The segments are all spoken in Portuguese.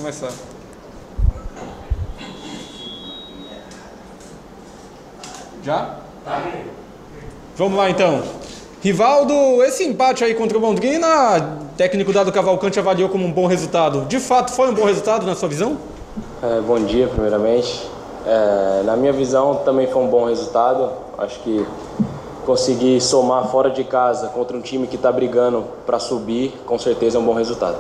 começar. Já? Vamos lá então. Rivaldo, esse empate aí contra o Londrina, técnico Dado Cavalcante avaliou como um bom resultado. De fato, foi um bom resultado na sua visão? Bom dia, primeiramente. Na minha visão, também foi um bom resultado. Acho que conseguir somar fora de casa contra um time que está brigando para subir, com certeza é um bom resultado.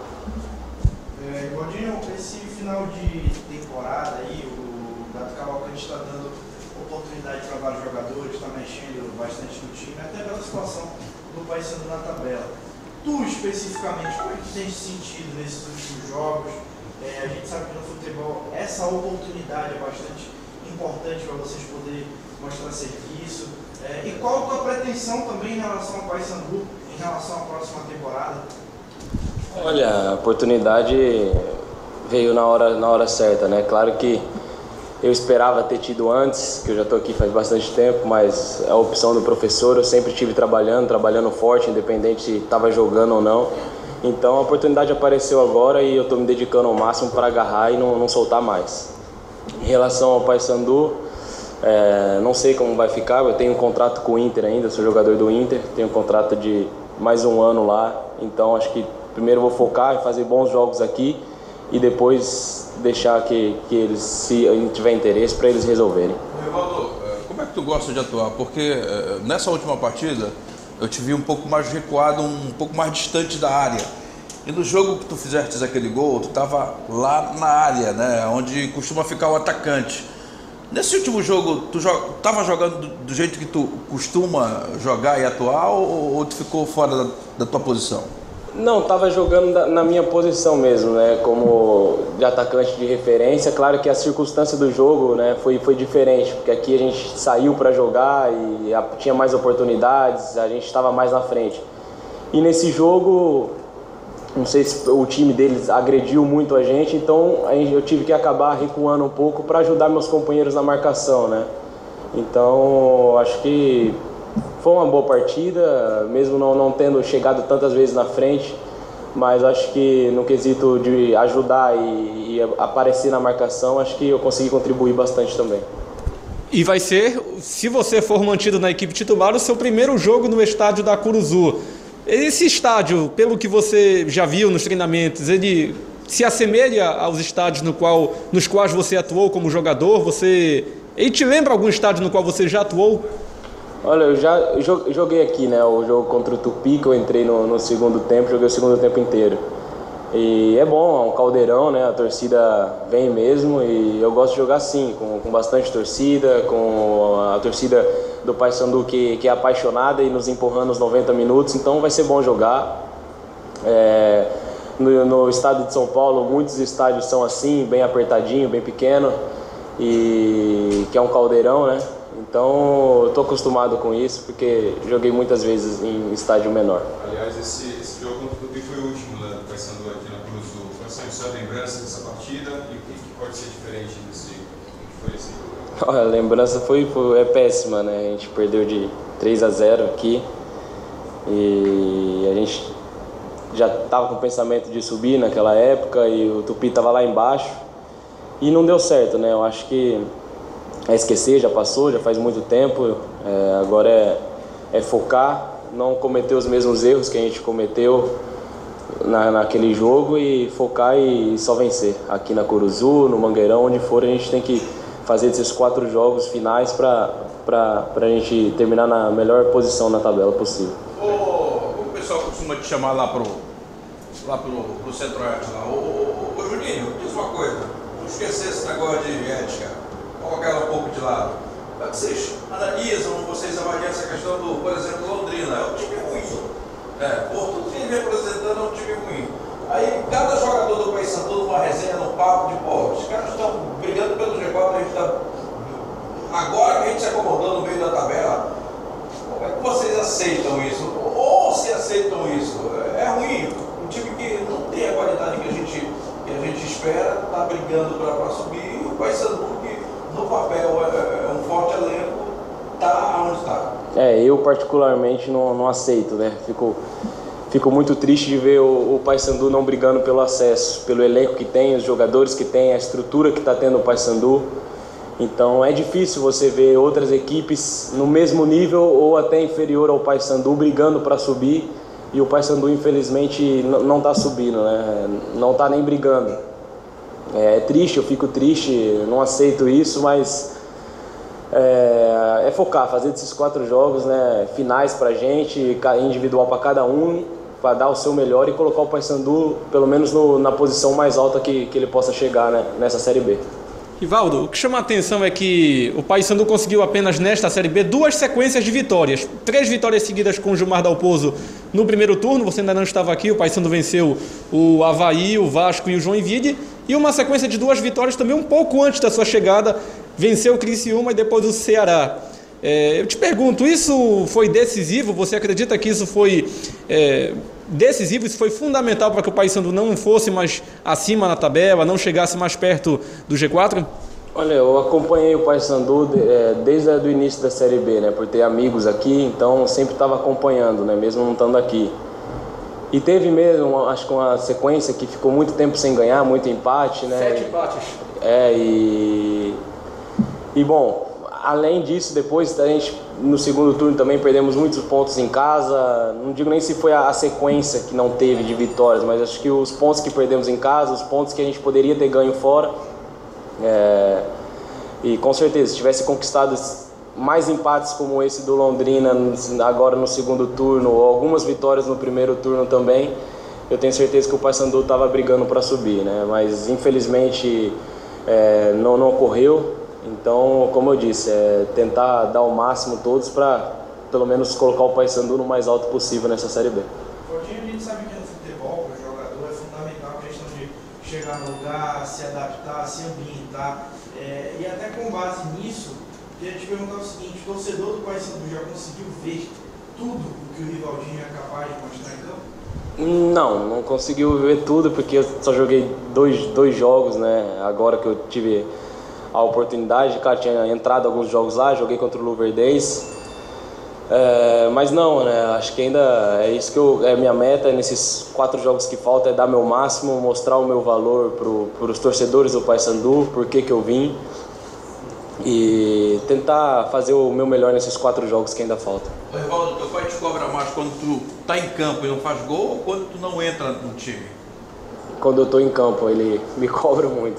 Gordinho, esse final de temporada aí, o Dado Cavalcante está dando oportunidade para vários jogadores, está mexendo bastante no time, até pela situação do Paysandu na tabela. Tu, especificamente, como é que tem sentido nesses últimos jogos? A gente sabe que no futebol essa oportunidade é bastante importante para vocês poderem mostrar serviço. E qual a tua pretensão também em relação ao Paysandu, em relação à próxima temporada? Olha, a oportunidade veio na hora certa, né? Claro que eu esperava ter tido antes, que eu já estou aqui faz bastante tempo, mas a opção do professor, eu sempre estive trabalhando forte, independente se estava jogando ou não. Então a oportunidade apareceu agora e eu estou me dedicando ao máximo para agarrar e não soltar mais. Em relação ao Paysandu, não sei como vai ficar, eu tenho um contrato com o Inter ainda, sou jogador do Inter, tenho um contrato de mais um ano lá, então acho que primeiro eu vou focar em fazer bons jogos aqui e depois deixar que eles, se tiver interesse, para eles resolverem. Rivaldo, como é que tu gosta de atuar? Porque nessa última partida eu te vi um pouco mais recuado, um pouco mais distante da área. E no jogo que tu fizeste aquele gol, tu estava lá na área, né, onde costuma ficar o atacante. Nesse último jogo, tu estava jogando do jeito que tu costuma jogar e atuar ou tu ficou fora da tua posição? Não, estava jogando na minha posição mesmo, né, como de atacante de referência. Claro que a circunstância do jogo, né, foi diferente, porque aqui a gente saiu para jogar e tinha mais oportunidades, a gente estava mais na frente. E nesse jogo, não sei se o time deles agrediu muito a gente, então eu tive que acabar recuando um pouco para ajudar meus companheiros na marcação, né. Então, acho que foi uma boa partida, mesmo não tendo chegado tantas vezes na frente, mas acho que no quesito de ajudar e aparecer na marcação, acho que eu consegui contribuir bastante também. E vai ser, se você for mantido na equipe titular, o seu primeiro jogo no estádio da Curuzu. Esse estádio, pelo que você já viu nos treinamentos, ele se assemelha aos estádios nos quais você atuou como jogador? Ele te lembra algum estádio no qual você já atuou? Olha, eu já joguei aqui, né, o jogo contra o Tupi, que eu entrei no segundo tempo, joguei o segundo tempo inteiro. E é bom, é um caldeirão, né, a torcida vem mesmo e eu gosto de jogar assim, com bastante torcida, com a torcida do Paysandu que é apaixonada e nos empurrando os 90 minutos, então vai ser bom jogar. No estado de São Paulo, muitos estádios são assim, bem apertadinho, bem pequeno, e que é um caldeirão, né? Então, eu estou acostumado com isso, porque joguei muitas vezes em estádio menor. Aliás, esse jogo contra o Tupi foi o último, né, do Paysandu aqui na Curuzu. Quais são as suas lembranças dessa partida e o que pode ser diferente desse que foi esse jogo? A lembrança é péssima, né? A gente perdeu de 3-0 aqui e a gente já estava com o pensamento de subir naquela época e o Tupi estava lá embaixo e não deu certo, né? Eu acho que esquecer, já passou, já faz muito tempo, agora é focar, não cometer os mesmos erros que a gente cometeu naquele jogo e focar e só vencer. Aqui na Curuzu, no Mangueirão, onde for, a gente tem que fazer esses 4 jogos finais para a gente terminar na melhor posição na tabela possível. O pessoal costuma te chamar lá pro Centro-Oeste lá. Ô Juninho, diz uma coisa, não esquecer esse negócio de ética. Colocar ela um pouco de lado. Como é que vocês analisam, vocês avaliam essa questão do, por exemplo, Londrina? É um time ruim. Tudo que ele vem apresentando é um time ruim. Aí cada jogador do Paysandu numa resenha, num papo de os caras estão brigando pelo G4, a gente está. Agora que a gente se acomodou no meio da tabela, como é que vocês aceitam isso? Ou se aceitam isso? É ruim. Um time que não tem a qualidade que a gente espera, está brigando para subir, e o Paysandu, no papel é um forte elenco, está onde está. Eu particularmente não aceito, né? fico muito triste de ver o Paysandu não brigando pelo acesso, pelo elenco que tem, os jogadores que tem, a estrutura que está tendo o Paysandu. Então é difícil você ver outras equipes no mesmo nível ou até inferior ao Paysandu brigando para subir, e o Paysandu infelizmente não está subindo, né? Não está nem brigando. É triste, eu fico triste, não aceito isso, mas é focar, fazer desses 4 jogos, né, finais pra gente, individual para cada um, para dar o seu melhor e colocar o Paysandu pelo menos na posição mais alta que ele possa chegar, né, nessa Série B. Rivaldo, o que chama a atenção é que o Paysandu conseguiu apenas nesta Série B 2 sequências de vitórias. 3 vitórias seguidas com o Gilmar Dalpozo no primeiro turno, você ainda não estava aqui, o Paysandu venceu o Avaí, o Vasco e o Joinville, e uma sequência de 2 vitórias também um pouco antes da sua chegada, venceu o Criciúma e depois o Ceará. Eu te pergunto, isso foi decisivo? Você acredita que isso foi decisivo, isso foi fundamental para que o Paysandu não fosse mais acima na tabela, não chegasse mais perto do G4? Olha, eu acompanhei o Paysandu desde o início da Série B, né, por ter amigos aqui, então sempre estava acompanhando, né, mesmo não estando aqui. E teve mesmo, acho que uma sequência que ficou muito tempo sem ganhar, muito empate, né? 7 empates. E bom, além disso, depois a gente no segundo turno também perdemos muitos pontos em casa. Não digo nem se foi a sequência que não teve de vitórias, mas acho que os pontos que perdemos em casa, os pontos que a gente poderia ter ganho fora, e com certeza, se tivesse conquistado mais empates como esse do Londrina agora no segundo turno, ou algumas vitórias no primeiro turno também, eu tenho certeza que o Paysandu estava brigando para subir, né? Mas infelizmente não ocorreu. Então, como eu disse, tentar dar o máximo todos para pelo menos colocar o Paysandu no mais alto possível nessa Série B. Claudinho, a gente sabe que no futebol, para o jogador, é fundamental a questão de chegar no lugar, se adaptar, se ambientar. E até com base nisso, queria te perguntar o seguinte: o torcedor do Paysandu já conseguiu ver tudo o que o Rivaldinho é capaz de mostrar em campo? Não conseguiu ver tudo, porque eu só joguei dois jogos, né? Agora que eu tive a oportunidade, cara, tinha entrado alguns jogos lá, joguei contra o Luverdense, mas não, né? Acho que ainda é isso que é minha meta nesses 4 jogos que faltam, é dar meu máximo, mostrar o meu valor para os torcedores do Paysandu, por que eu vim, e tentar fazer o meu melhor nesses 4 jogos que ainda faltam. Rivaldo, teu pai te cobra mais quando tu tá em campo e não faz gol, ou quando tu não entra no time? Quando eu tô em campo, ele me cobra muito.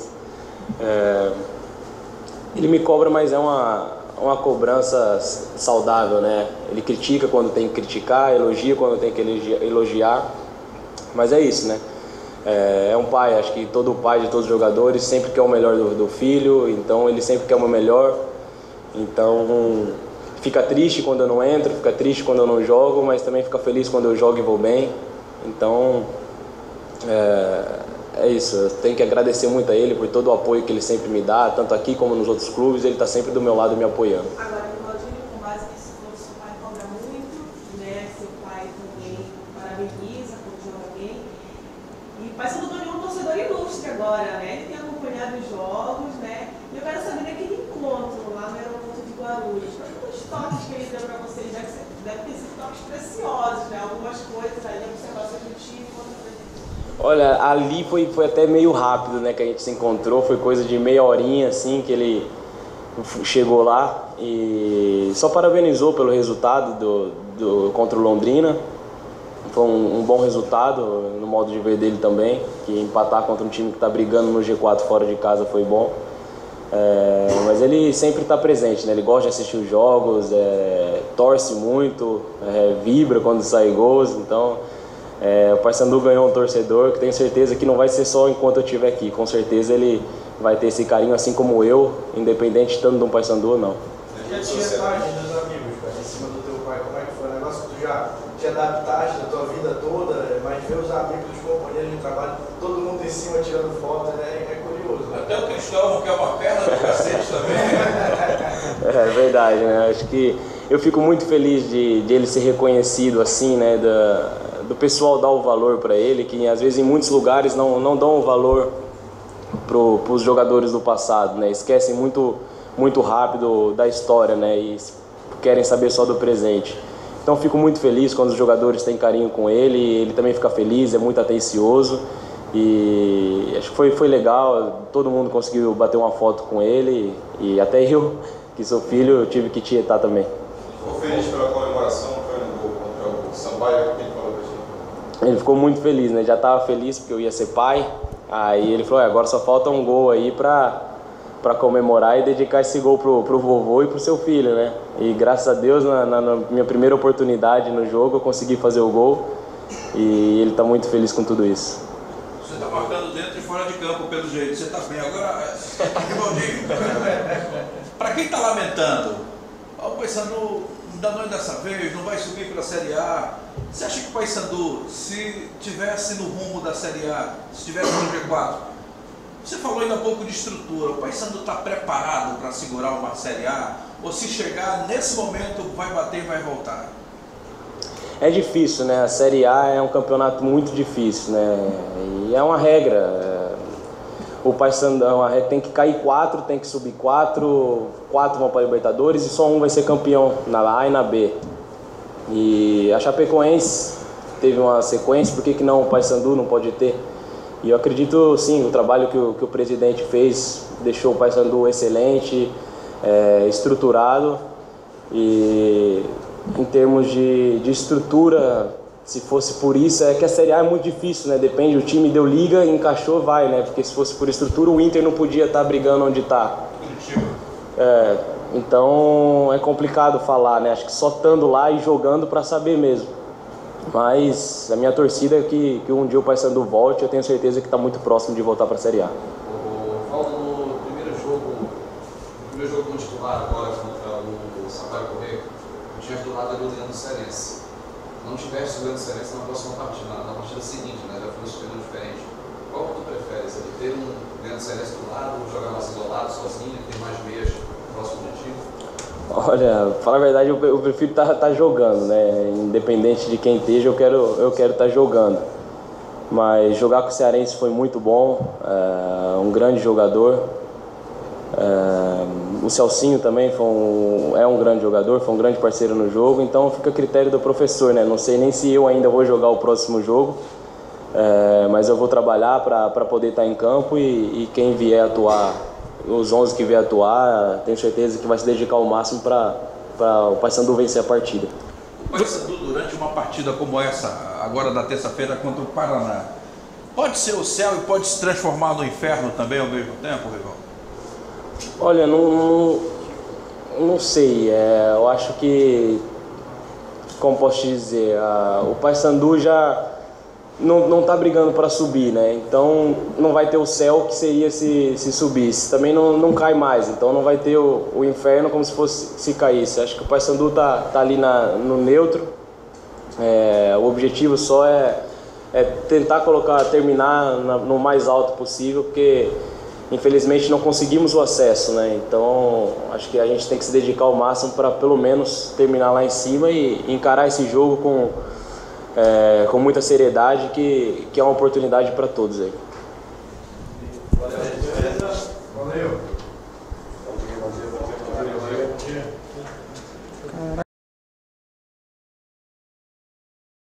Ele me cobra, mas é uma cobrança saudável, né? Ele critica quando tem que criticar, elogia quando tem que elogiar, mas é isso, né? É um pai, acho que todo pai de todos os jogadores sempre quer o melhor do filho, então ele sempre quer o meu melhor. Então fica triste quando eu não entro, fica triste quando eu não jogo, mas também fica feliz quando eu jogo e vou bem. Então é isso, eu tenho que agradecer muito a ele por todo o apoio que ele sempre me dá, tanto aqui como nos outros clubes, ele está sempre do meu lado me apoiando. Agora, Claudinho, com base nisso, seu pai cobra muito, né? Seu pai também parabeniza quando joga bem. E o Paysandu tornou um torcedor ilustre agora, né? Ele tem acompanhado os jogos, né? E eu quero saber daquele encontro lá no aeroporto de Guarulhos. Quais foram os toques que ele deu para vocês? Deve ter sido toques preciosos, né? Algumas coisas aí, observações do time. Olha, ali foi até meio rápido, né, que a gente se encontrou, foi coisa de meia horinha, assim, que ele chegou lá e só parabenizou pelo resultado contra o Londrina. Foi um bom resultado, no modo de ver dele também, que empatar contra um time que está brigando no G4 fora de casa foi bom. Mas ele sempre está presente, né? Ele gosta de assistir os jogos, torce muito, vibra quando sai gols, então... o Paysandu ganhou um torcedor que tenho certeza que não vai ser só enquanto eu estiver aqui. Com certeza ele vai ter esse carinho assim como eu, independente tanto de um Paysandu ou não. Já tinha página dos amigos, cara, em cima do teu pai, como é que foi o negócio que tu já te adaptaste da tua vida toda, mas ver os amigos, os companheiros de trabalho, todo mundo em cima tirando foto, é curioso. Né? Até o Cristóvão quer uma perna do cacete também. É verdade, né? Acho que eu fico muito feliz de ele ser reconhecido assim, né? Do pessoal dar o valor para ele, que às vezes em muitos lugares não dão o valor para os jogadores do passado, né? Esquecem muito rápido da história, né? E querem saber só do presente. Então fico muito feliz quando os jogadores têm carinho com ele também fica feliz, é muito atencioso e acho que foi legal, todo mundo conseguiu bater uma foto com ele e até eu, que sou filho, tive que tietar também. Ficou feliz pela comemoração, foi no gol contra o Sampaio, o que ele falou pra ti? Ele ficou muito feliz, né? Já estava feliz porque eu ia ser pai, aí ele falou, agora só falta um gol aí para comemorar e dedicar esse gol pro vovô e pro seu filho, né? E graças a Deus, na minha primeira oportunidade no jogo, eu consegui fazer o gol e ele está muito feliz com tudo isso. Você está marcando dentro e fora de campo, pelo jeito, você está bem. Agora, Rivaldinho, para quem está lamentando, o Paysandu ainda não é dessa vez, não vai subir para a Série A. Você acha que o Paysandu, se tivesse no rumo da Série A, se tivesse no G4, você falou ainda há pouco de estrutura, o Paysandu está preparado para segurar uma Série A? Ou se chegar nesse momento, vai bater e vai voltar? É difícil, né? A Série A é um campeonato muito difícil, né? E é uma regra. O Paysandu é uma regra, tem que cair 4, tem que subir 4 vão para a Libertadores e só um vai ser campeão na A e na B. E a Chapecoense teve uma sequência, por que não o Paysandu não pode ter? E eu acredito, sim, o trabalho que o presidente fez deixou o Paysandu excelente, estruturado e em termos de estrutura, se fosse por isso, é que a Série A é muito difícil, né? Depende, o time deu liga, encaixou, vai, né? Porque se fosse por estrutura, o Inter não podia estar brigando onde está. Então é complicado falar, né? Acho que só estando lá e jogando para saber mesmo. Mas a minha torcida é que um dia o Paysandu volte, eu tenho certeza que está muito próximo de voltar para a Série A. Falta no primeiro jogo como titular agora contra o Sampaio Corrêa, o time do lado era o Leandro Cearense. Não tivesse o Leandro Cearense na próxima partida, na partida seguinte, né? Já foi um esquema diferente. Qual que tu prefere? Você ter um Leandro Cearense do lado, jogar mais isolado, sozinho, ter mais meias próximo do time? Olha, falar a verdade, eu prefiro estar jogando, né? Independente de quem esteja, eu quero estar jogando. Mas jogar com o Cearense foi muito bom, um grande jogador. O Celcinho também é um grande jogador, foi um grande parceiro no jogo, então fica a critério do professor, né? Não sei nem se eu ainda vou jogar o próximo jogo, mas eu vou trabalhar para poder estar em campo e quem vier atuar, os 11 que vier atuar, tenho certeza que vai se dedicar ao máximo para o Paysandu vencer a partida. O Paysandu, durante uma partida como essa, agora da terça-feira contra o Paraná, pode ser o céu e pode se transformar no inferno também ao mesmo tempo, Rival? Olha, não sei, eu acho que, como posso te dizer, o Paysandu já não está brigando para subir, né? Então não vai ter o céu que seria se subisse, também não cai mais, então não vai ter o inferno como se caísse. Acho que o Paysandu tá ali no neutro, o objetivo só é tentar terminar no mais alto possível, porque infelizmente não conseguimos o acesso, né? Então acho que a gente tem que se dedicar ao máximo para pelo menos terminar lá em cima e encarar esse jogo com muita seriedade, que é uma oportunidade para todos aí.